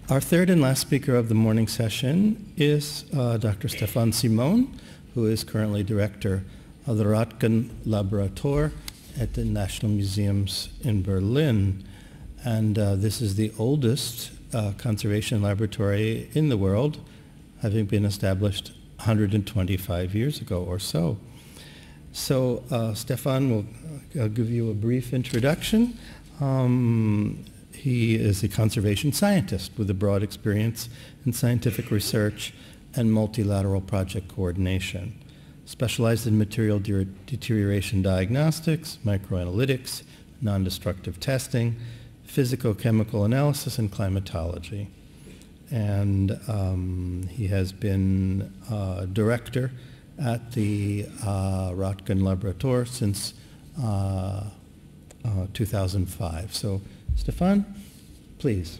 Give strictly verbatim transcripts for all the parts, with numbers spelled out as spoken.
Our third and last speaker of the morning session is uh, Doctor Stefan Simon, who is currently director of the Röttgen Laborator at the National Museums in Berlin. And uh, this is the oldest uh, conservation laboratory in the world, having been established one hundred twenty-five years ago or so. So uh, Stefan will uh, give you a brief introduction. Um, he is a conservation scientist with a broad experience in scientific research and multilateral project coordination. Specialized in material de deterioration diagnostics, microanalytics, non-destructive testing, physicochemical analysis, and climatology. And um, he has been uh, director at the uh, Röttgen Laborator since uh, uh, two thousand five. So, Stefan, please.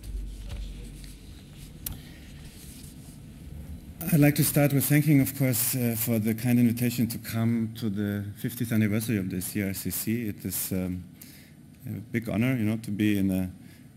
I'd like to start with thanking, of course, uh, for the kind invitation to come to the fiftieth anniversary of the C R C C. It is um, a big honor, you know, to be in a,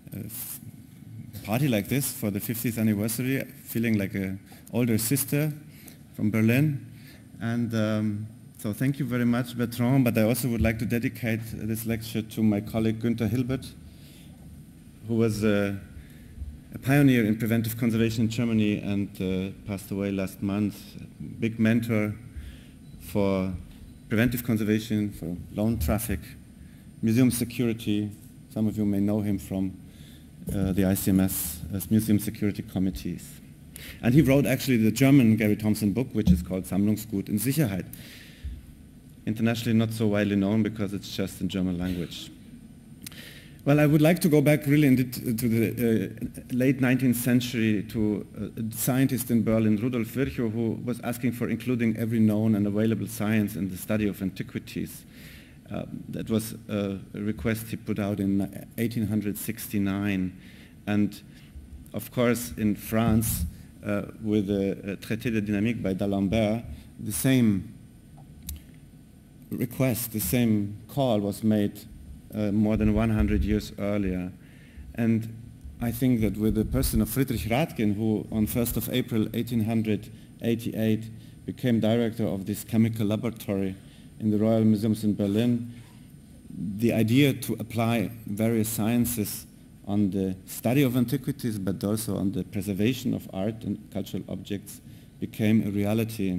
a party like this for the fiftieth anniversary, feeling like an older sister from Berlin. And um, so thank you very much, Bertrand, but I also would like to dedicate this lecture to my colleague Günther Hilbert, who was uh, a pioneer in preventive conservation in Germany and uh, passed away last month. A big mentor for preventive conservation, for lawn traffic, museum security. Some of you may know him from uh, the I C M S as Museum Security Committees. And he wrote actually the German Gary Thompson book, which is called Sammlungsgut in Sicherheit. Internationally not so widely known because it's just in German language. Well, I would like to go back really to the uh, late nineteenth century to a scientist in Berlin, Rudolf Virchow, who was asking for including every known and available science in the study of antiquities. Uh, that was a request he put out in eighteen sixty-nine. And of course, in France, uh, with the Traité de Dynamique by d'Alembert, the same request, the same call was made Uh, more than one hundred years earlier. And I think that with the person of Friedrich Röttgen, who on first of April eighteen eighty-eight became director of this chemical laboratory in the Royal Museums in Berlin, the idea to apply various sciences on the study of antiquities, but also on the preservation of art and cultural objects became a reality.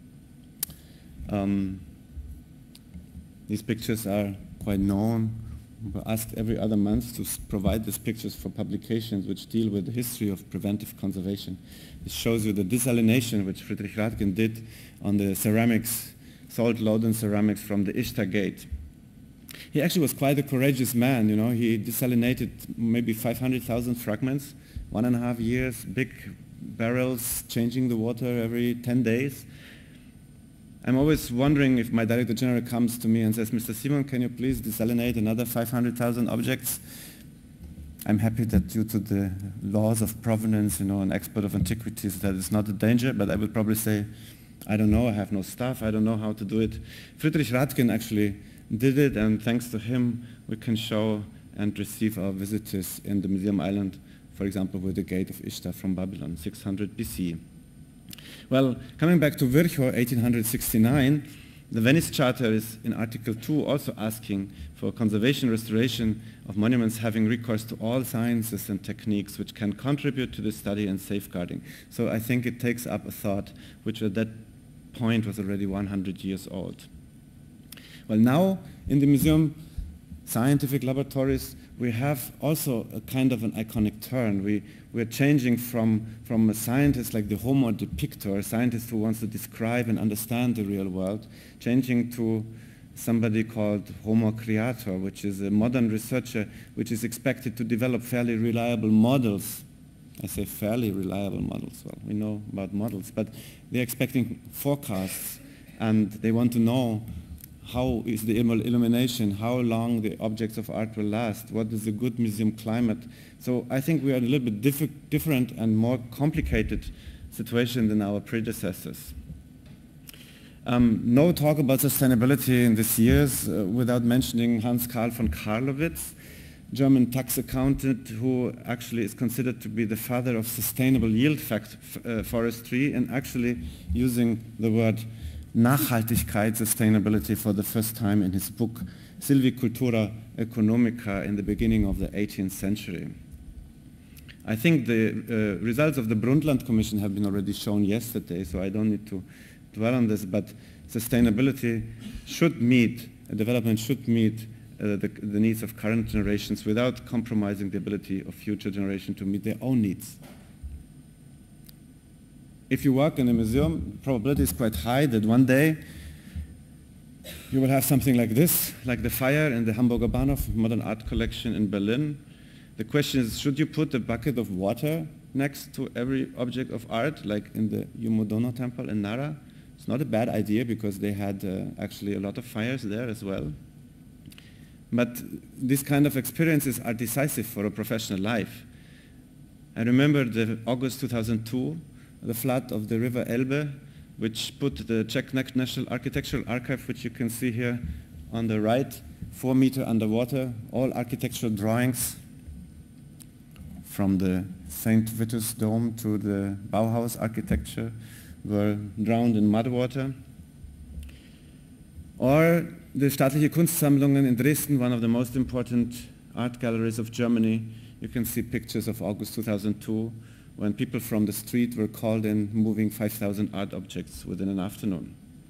Um, these pictures are quite known. We're asked every other month to provide these pictures for publications which deal with the history of preventive conservation. It shows you the desalination which Friedrich Röttgen did on the ceramics, salt-laden ceramics from the Ishtar Gate. He actually was quite a courageous man, you know. He desalinated maybe five hundred thousand fragments, one and a half years, big barrels, changing the water every ten days. I'm always wondering if my Director General comes to me and says, Mister Simon, can you please desalinate another five hundred thousand objects? I'm happy that due to the laws of provenance, you know, an export of antiquities, that is not a danger, but I would probably say, I don't know, I have no staff, I don't know how to do it. Friedrich Röttgen actually did it, and thanks to him, we can show and receive our visitors in the Museum Island, for example, with the Gate of Ishtar from Babylon, six hundred B C. Well, coming back to Virchow, eighteen sixty-nine, the Venice Charter is in Article two also asking for conservation restoration of monuments having recourse to all sciences and techniques which can contribute to the study and safeguarding. So I think it takes up a thought which at that point was already one hundred years old. Well, now in the museum scientific laboratories, we have also a kind of an iconic turn. We, we're changing from, from a scientist like the Homo depictor, a scientist who wants to describe and understand the real world, changing to somebody called Homo creator, which is a modern researcher which is expected to develop fairly reliable models. I say fairly reliable models. Well, we know about models, but they're expecting forecasts, and they want to know how is the illumination, how long the objects of art will last, what is a good museum climate. So I think we are in a little bit diff different and more complicated situation than our predecessors. Um, no talk about sustainability in these years uh, without mentioning Hans Carl von Carlowitz, German tax accountant who actually is considered to be the father of sustainable yield fact, uh, forestry, and actually using the word Nachhaltigkeit, sustainability, for the first time in his book Silvicultura Economica in the beginning of the eighteenth century. I think the uh, results of the Brundtland Commission have been already shown yesterday, so I don't need to dwell on this, but sustainability should meet, development should meet uh, the, the needs of current generations without compromising the ability of future generations to meet their own needs. If you work in a museum, the probability is quite high that one day you will have something like this, like the fire in the Hamburger Bahnhof Modern Art Collection in Berlin. The question is, should you put a bucket of water next to every object of art, like in the Yumodono temple in Nara? It's not a bad idea because they had uh, actually a lot of fires there as well. But these kind of experiences are decisive for a professional life. I remember the August two thousand two, the flood of the river Elbe, which put the Czech National Architectural Archive, which you can see here on the right, four meter underwater, all architectural drawings from the Saint Vitus Dome to the Bauhaus architecture were drowned in mud water. Or the Staatliche Kunstsammlungen in Dresden, one of the most important art galleries of Germany. You can see pictures of August two thousand two when people from the street were called in, moving five thousand art objects within an afternoon.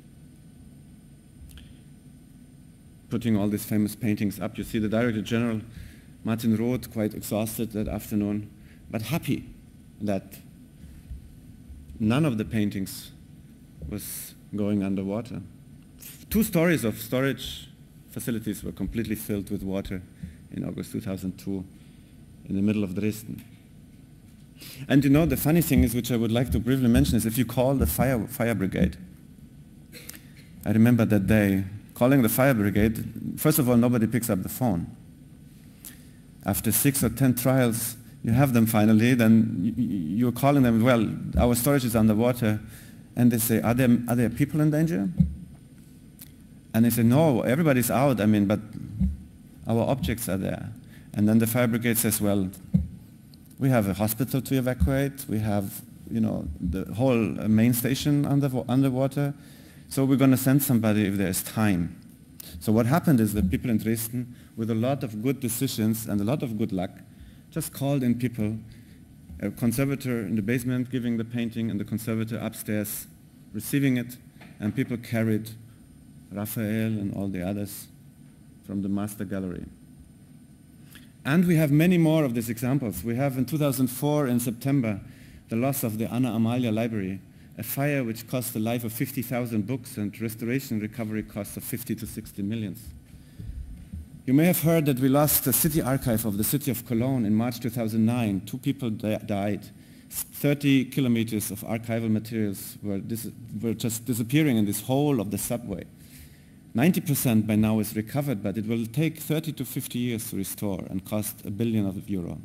Putting all these famous paintings up, you see the Director General, Martin Roth, quite exhausted that afternoon, but happy that none of the paintings was going underwater. Two stories of storage facilities were completely filled with water in August two thousand two in the middle of Dresden. And you know, the funny thing is, which I would like to briefly mention, is if you call the fire, fire brigade. I remember that day, calling the fire brigade, first of all, nobody picks up the phone. After six or ten trials, you have them finally, then you're calling them, well, our storage is underwater, and they say, are there, are there people in danger? And they say, no, everybody's out, I mean, but our objects are there. And then the fire brigade says, well, we have a hospital to evacuate, we have, you know, the whole main station under, underwater, so we're going to send somebody if there's time. So what happened is that people in Dresden, with a lot of good decisions and a lot of good luck, just called in people, a conservator in the basement giving the painting and the conservator upstairs receiving it, and people carried Raphael and all the others from the master gallery. And we have many more of these examples. We have in two thousand four in September the loss of the Anna Amalia Library, a fire which cost the life of fifty thousand books and restoration recovery costs of fifty to sixty millions. You may have heard that we lost the city archive of the city of Cologne in March two thousand nine. Two people di died. thirty kilometers of archival materials were, were just disappearing in this hole of the subway. ninety percent by now is recovered, but it will take thirty to fifty years to restore and cost a billion of euro.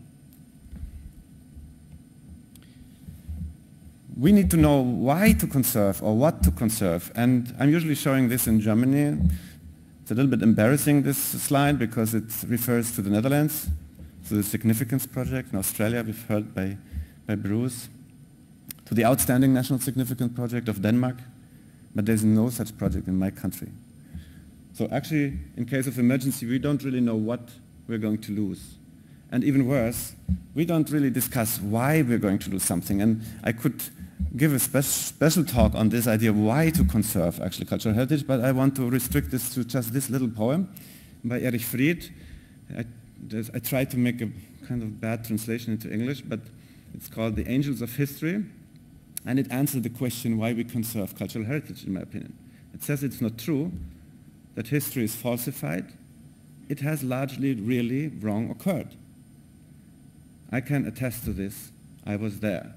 We need to know why to conserve or what to conserve, and I'm usually showing this in Germany. It's a little bit embarrassing, this slide, because it refers to the Netherlands, to the Significance Project. In Australia, we've heard by, by Bruce, to the Outstanding National Significance Project of Denmark, but there's no such project in my country. So actually, in case of emergency, we don't really know what we're going to lose. And even worse, we don't really discuss why we're going to lose something. And I could give a spe special talk on this idea of why to conserve actually cultural heritage, but I want to restrict this to just this little poem by Erich Fried. I, I tried to make a kind of bad translation into English, but it's called The Angels of History, and it answers the question why we conserve cultural heritage, in my opinion. It says it's not true that history is falsified. It has largely really wrong occurred. I can attest to this. I was there.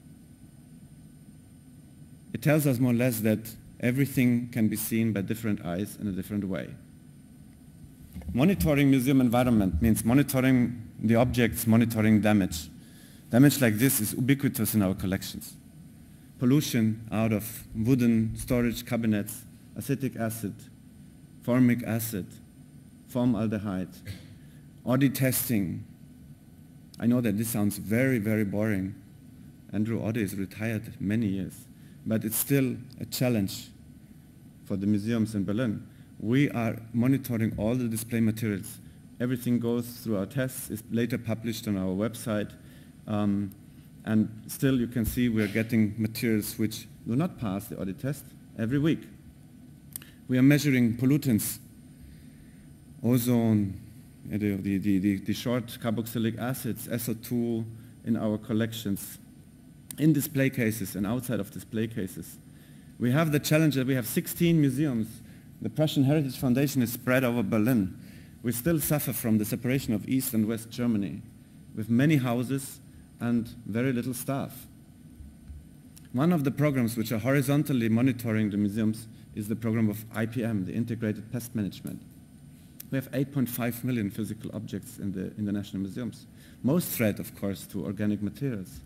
It tells us more or less that everything can be seen by different eyes in a different way. Monitoring museum environment means monitoring the objects, monitoring damage. Damage like this is ubiquitous in our collections. Pollution out of wooden storage cabinets, acetic acid, formic acid, formaldehyde, Audi testing. I know that this sounds very, very boring. Andrew Audi is retired many years, but it's still a challenge for the museums in Berlin. We are monitoring all the display materials. Everything goes through our tests, is later published on our website, um, and still you can see we're getting materials which do not pass the audit test every week. We are measuring pollutants, ozone, the, the, the, the short carboxylic acids, S O two in our collections, in display cases and outside of display cases. We have the challenge that we have sixteen museums. The Prussian Heritage Foundation is spread over Berlin. We still suffer from the separation of East and West Germany, with many houses and very little staff. One of the programs which are horizontally monitoring the museums is the program of I P M, the Integrated Pest Management. We have eight point five million physical objects in the, in the national museums. Most threat, of course, to organic materials.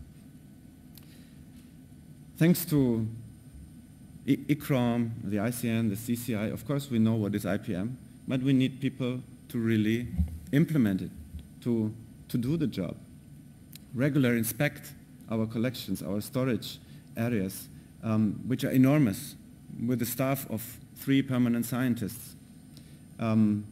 Thanks to I C R O M, the I C N, the C C I, of course we know what is I P M, but we need people to really implement it, to, to do the job. Regularly inspect our collections, our storage areas, um, which are enormous, with a staff of three permanent scientists. Um,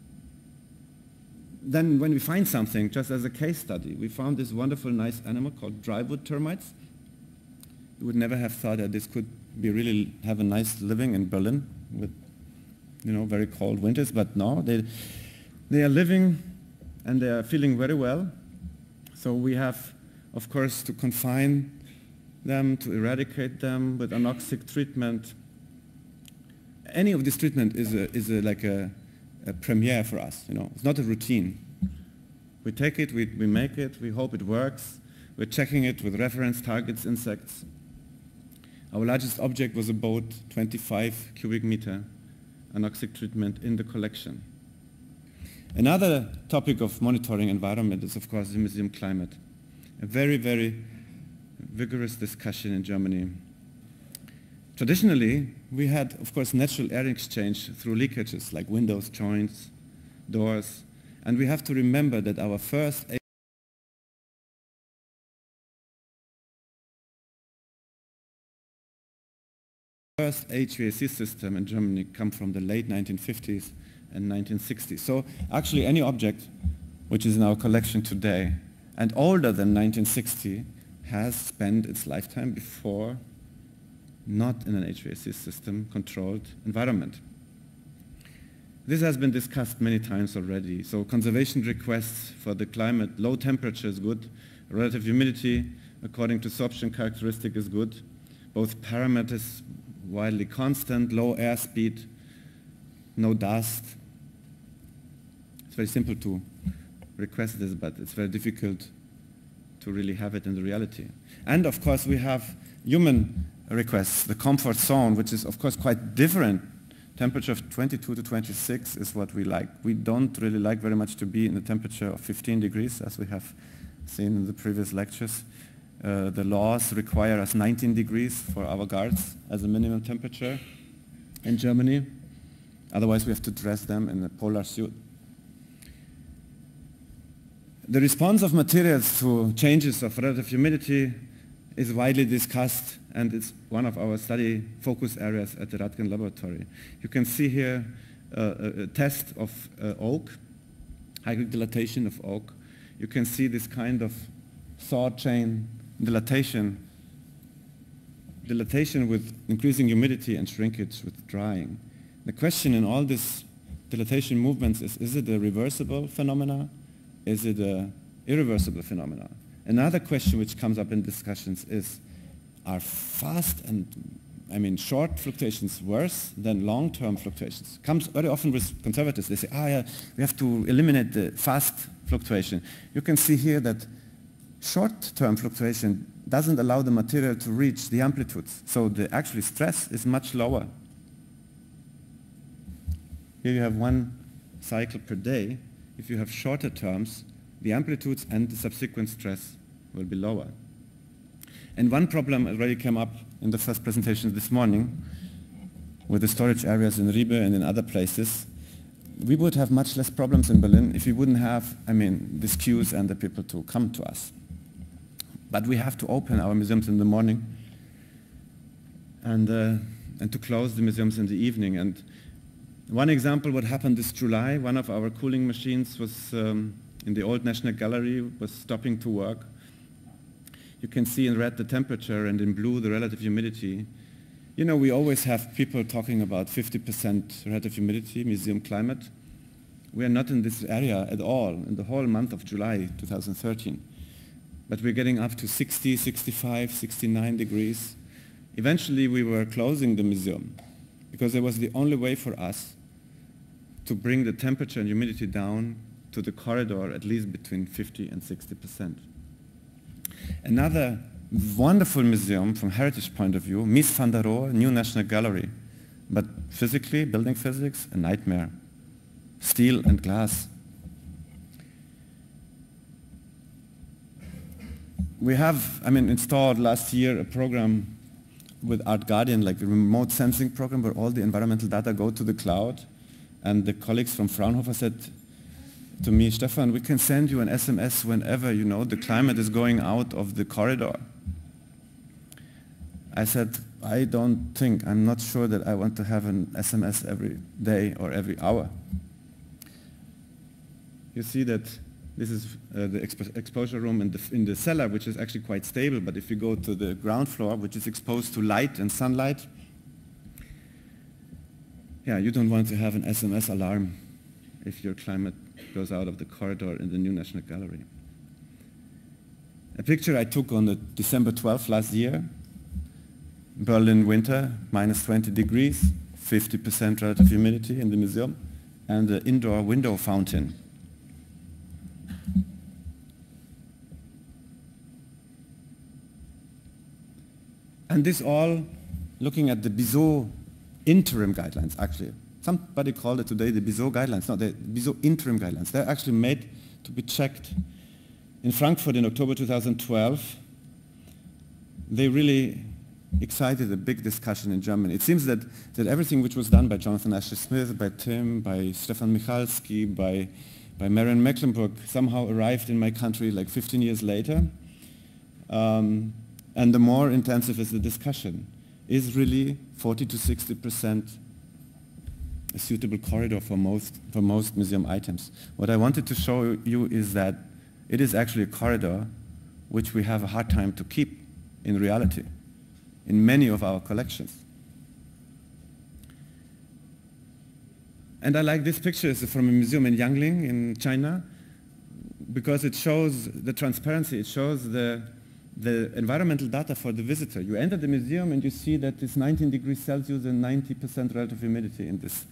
then when we find something, just as a case study, we found this wonderful, nice animal called drywood termites. You would never have thought that this could be really have a nice living in Berlin with, you know, very cold winters, but no, they, they are living and they are feeling very well. So we have, of course, to confine them, to eradicate them with anoxic treatment. Any of this treatment is, a, is a, like a, a premiere for us, you know. It's not a routine. We take it, we, we make it, we hope it works. We're checking it with reference targets, insects. Our largest object was about twenty-five cubic meter anoxic treatment in the collection. Another topic of monitoring environment is, of course, the museum climate. A very, very vigorous discussion in Germany. Traditionally, we had, of course, natural air exchange through leakages like windows, joints, doors, and we have to remember that our first first H V A C system in Germany come from the late nineteen fifties and nineteen sixties. So actually any object which is in our collection today and older than nineteen sixty has spent its lifetime before not in an H V A C system controlled environment. This has been discussed many times already. So conservation requests for the climate, low temperature is good, relative humidity according to sorption characteristic is good, both parameters widely constant, low airspeed, no dust. It's very simple to request this, but it's very difficult to really have it in the reality. And of course we have human requests, the comfort zone, which is of course quite different. Temperature of twenty-two to twenty-six is what we like. We don't really like very much to be in a temperature of fifteen degrees, as we have seen in the previous lectures. Uh, the laws require us nineteen degrees for our guards as a minimum temperature in Germany. Otherwise we have to dress them in a polar suit. The response of materials to changes of relative humidity is widely discussed, and it's one of our study focus areas at the Radken Laboratory. You can see here uh, a, a test of uh, oak, high dilatation of oak. You can see this kind of saw chain dilatation, dilatation with increasing humidity and shrinkage with drying. The question in all these dilatation movements is, is it a reversible phenomena? Is it an irreversible phenomena? Another question which comes up in discussions is, are fast and, I mean, short fluctuations worse than long-term fluctuations? Comes very often with conservatives. They say, ah, yeah, we have to eliminate the fast fluctuation. You can see here that short-term fluctuation doesn't allow the material to reach the amplitudes. So the actually stress is much lower. Here you have one cycle per day. If you have shorter terms, the amplitudes and the subsequent stress will be lower. And one problem already came up in the first presentation this morning with the storage areas in Ribe and in other places. we would have much less problems in Berlin if we wouldn't have, I mean, the queues and the people to come to us. But we have to open our museums in the morning and, uh, and to close the museums in the evening. And one example, what happened this July, one of our cooling machines was um, in the old National Gallery, was stopping to work. You can see in red the temperature and in blue the relative humidity. You know, we always have people talking about fifty percent relative humidity, museum climate. We are not in this area at all in the whole month of July two thousand thirteen. But we're getting up to sixty, sixty-five, sixty-nine degrees. Eventually we were closing the museum because it was the only way for us to bring the temperature and humidity down to the corridor at least between fifty and sixty percent. Another wonderful museum from heritage point of view, Mies van der Rohe, New National Gallery. But physically, building physics, a nightmare. Steel and glass. We have, I mean, installed last year a program with Art Guardian, like a remote sensing program where all the environmental data go to the cloud. And the colleagues from Fraunhofer said to me, Stefan, we can send you an S M S whenever, you know, the climate is going out of the corridor. I said, I don't think, I'm not sure that I want to have an S M S every day or every hour. You see that this is uh, the expo exposure room in the, in the cellar, which is actually quite stable, but if you go to the ground floor, which is exposed to light and sunlight, yeah, you don't want to have an S M S alarm if your climate goes out of the corridor in the New National Gallery. A picture I took on the December twelfth last year, Berlin winter, minus twenty degrees, fifty percent relative humidity in the museum, and the indoor window fountain. And this all looking at the Bizot interim guidelines, actually. Somebody called it today the Bizot guidelines. No, the Bizot interim guidelines. They're actually made to be checked. In Frankfurt in October two thousand twelve, they really excited a big discussion in Germany. It seems that, that everything which was done by Jonathan Ashley Smith, by Tim, by Stefan Michalski, by, by Marion Mecklenburg somehow arrived in my country like fifteen years later. Um, and the more intensive is the discussion. Is really forty to sixty percent a suitable corridor for most, for most museum items? What I wanted to show you is that it is actually a corridor which we have a hard time to keep in reality in many of our collections. And I like this picture. It's from a museum in Yangling in China because it shows the transparency. It shows the the environmental data for the visitor. You enter the museum and you see that it's nineteen degrees Celsius and ninety percent relative humidity in this.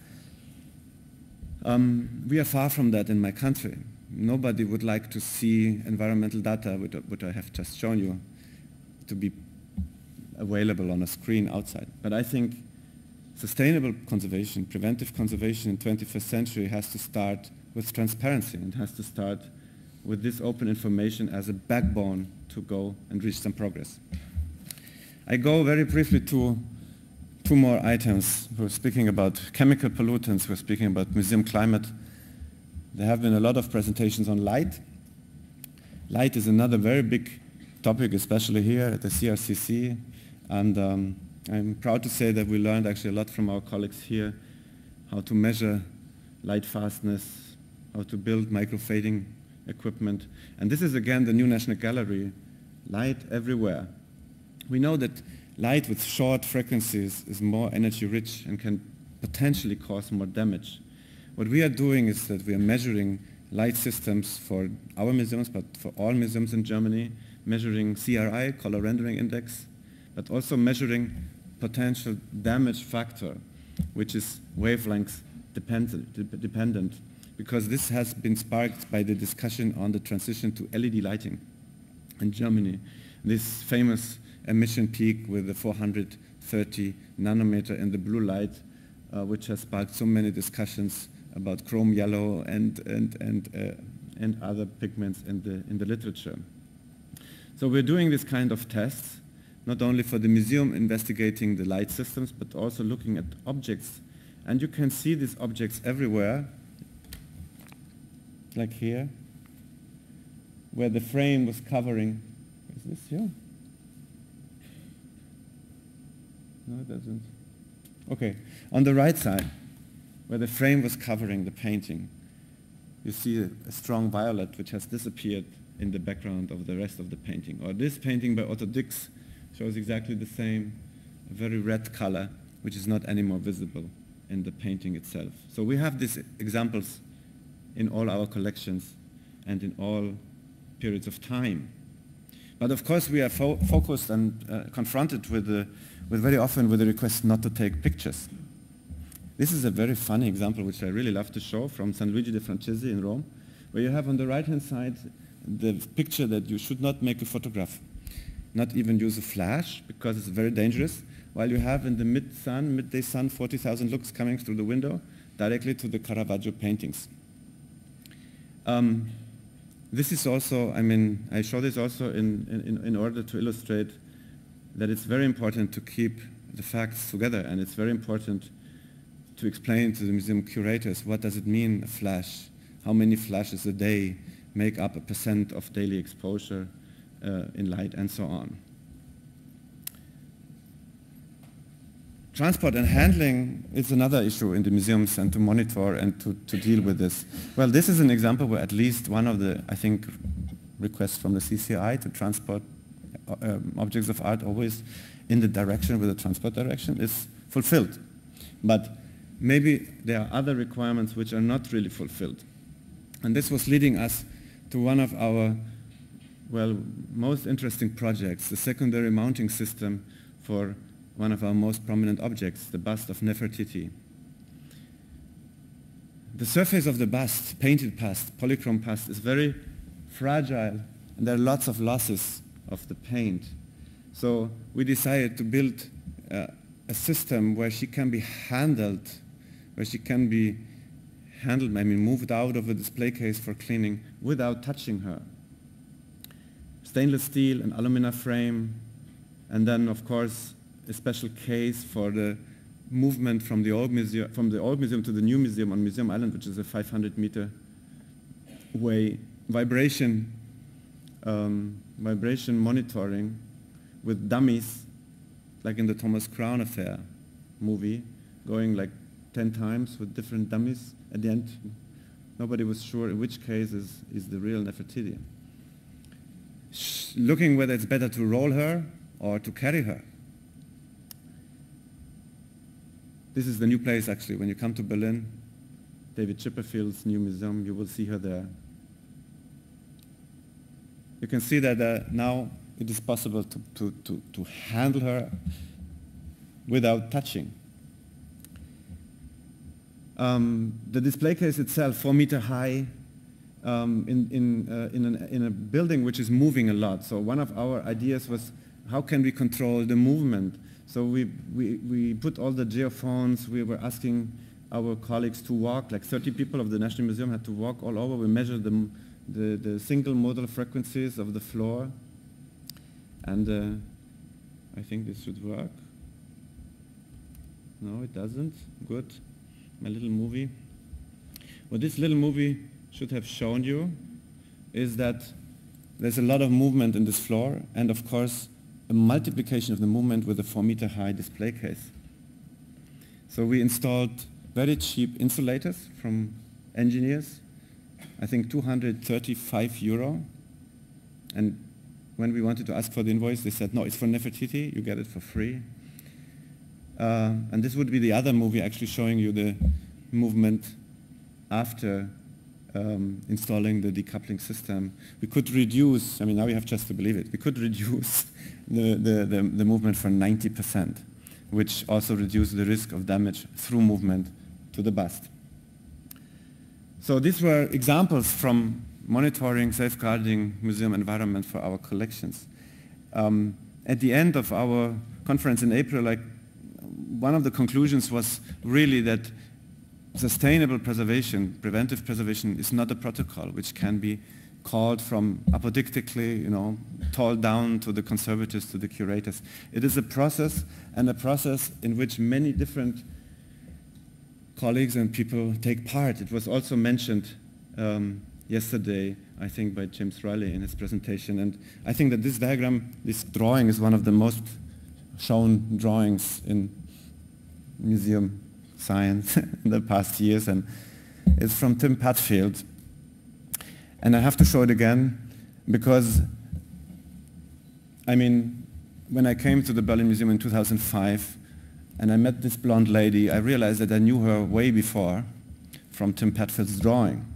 Um, we are far from that in my country. Nobody would like to see environmental data, which, which I have just shown you, to be available on a screen outside. But I think sustainable conservation, preventive conservation in the twenty-first century has to start with transparency and has to start with this open information as a backbone to go and reach some progress. I go very briefly to two more items. We're speaking about chemical pollutants, we're speaking about museum climate. There have been a lot of presentations on light. Light is another very big topic, especially here at the C R C C. And um, I'm proud to say that we learned actually a lot from our colleagues here, how to measure light fastness, how to build microfading equipment. And this is again the New National Gallery, light everywhere. We know that light with short frequencies is more energy rich and can potentially cause more damage. What we are doing is that we are measuring light systems for our museums, but for all museums in Germany, measuring C R I, color rendering index, but also measuring potential damage factor, which is wavelength dependent, dependent. Because this has been sparked by the discussion on the transition to L E D lighting in Germany. This famous emission peak with the four hundred thirty nanometer in the blue light, uh, which has sparked so many discussions about chrome yellow and, and, and, uh, and other pigments in the, in the literature. So we're doing this kind of tests, not only for the museum investigating the light systems, but also looking at objects. And you can see these objects everywhere. like here, where the frame was covering, is this here? No, it doesn't. Okay, on the right side, where the frame was covering the painting, you see a, a strong violet which has disappeared in the background of the rest of the painting. Or this painting by Otto Dix shows exactly the same, a very red color, which is not anymore visible in the painting itself. So we have these examples in all our collections and in all periods of time. But of course we are fo focused and uh, confronted with, the, with very often with the request not to take pictures. This is a very funny example which I really love to show from San Luigi de Francesi in Rome, where you have on the right hand side the picture that you should not make a photograph, not even use a flash because it's very dangerous, while you have in the mid-sun, midday sun, forty thousand lux coming through the window directly to the Caravaggio paintings. Um, this is also, I mean, I show this also in, in, in order to illustrate that it's very important to keep the facts together, and it's very important to explain to the museum curators what does it mean, a flash, how many flashes a day make up a percent of daily exposure uh, in light, and so on. Transport and handling is another issue in the museums, and to monitor and to, to deal with this. Well, this is an example where at least one of the, I think, requests from the C C I to transport uh, objects of art always in the direction with the transport direction is fulfilled. But maybe there are other requirements which are not really fulfilled. And this was leading us to one of our, well, most interesting projects, the secondary mounting system for one of our most prominent objects, the bust of Nefertiti. The surface of the bust, painted bust, polychrome bust, is very fragile, and there are lots of losses of the paint. So we decided to build uh, a system where she can be handled, where she can be handled, I mean moved out of a display case for cleaning without touching her. Stainless steel and alumina frame, and then of course a special case for the movement from the old museum, from the old museum to the new museum on Museum Island, which is a five hundred meter way. Vibration, um, vibration monitoring with dummies, like in the Thomas Crown Affair movie, going like ten times with different dummies. At the end, nobody was sure in which case is, is the real Nefertiti. Sh looking whether it's better to roll her or to carry her. This is the new place actually. When you come to Berlin, David Chipperfield's new museum, you will see her there. You can see that uh, now it is possible to, to, to, to handle her without touching. Um, the display case itself, four meter high, um, in, in, uh, in, an, in a building which is moving a lot. So one of our ideas was, how can we control the movement? So we, we, we put all the geophones, we were asking our colleagues to walk, like thirty people of the National Museum had to walk all over. We measured the, the, the single modal frequencies of the floor. And uh, I think this should work. No, it doesn't. Good. My little movie. What this little movie should have shown you is that there's a lot of movement in this floor, and of course a multiplication of the movement with a four meter high display case. So we installed very cheap insulators from engineers, I think two hundred thirty-five euro, and when we wanted to ask for the invoice, they said, no, it's for Nefertiti, you get it for free. Uh, and this would be the other movie actually showing you the movement after um, installing the decoupling system. We could reduce, I mean now you have just to believe it, we could reduce the, the, the, the movement for ninety percent, which also reduced the risk of damage through movement to the bust. So these were examples from monitoring, safeguarding museum environment for our collections. Um, at the end of our conference in April, like, one of the conclusions was really that sustainable preservation, preventive preservation, is not a protocol which can be called from apodictically, you know, told down to the conservators, to the curators. It is a process, and a process in which many different colleagues and people take part. It was also mentioned um, yesterday, I think by James Riley in his presentation. And I think that this diagram, this drawing is one of the most shown drawings in museum science in the past years, and it's from Tim Padfield. And I have to show it again because, I mean, when I came to the Berlin Museum in two thousand five and I met this blonde lady, I realized that I knew her way before from Tim Padfield's drawing.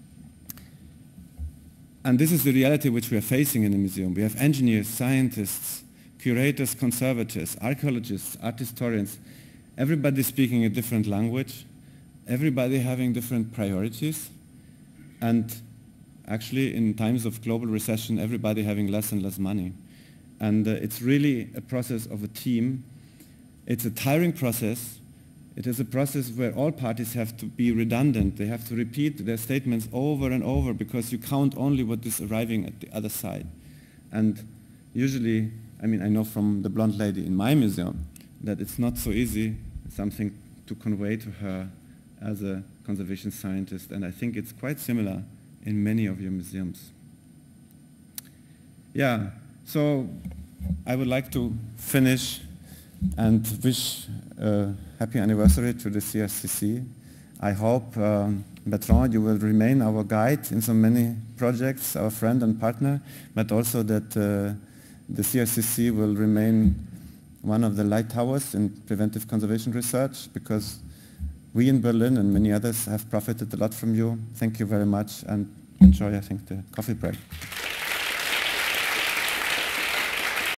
And this is the reality which we are facing in the museum. We have engineers, scientists, curators, conservators, archaeologists, art historians, everybody speaking a different language, everybody having different priorities, and actually in times of global recession, everybody having less and less money. And uh, it's really a process of a team. It's a tiring process. It is a process where all parties have to be redundant. They have to repeat their statements over and over because you count only what is arriving at the other side. And usually, I mean, I know from the blonde lady in my museum that it's not so easy, something to convey to her as a conservation scientist. And I think it's quite similar in many of your museums. Yeah, so I would like to finish and wish a happy anniversary to the C R C C. I hope, um, Bertrand, you will remain our guide in so many projects, our friend and partner, but also that uh, the C R C C will remain one of the light towers in preventive conservation research, because we in Berlin and many others have profited a lot from you. Thank you very much, and enjoy, I think, the coffee break.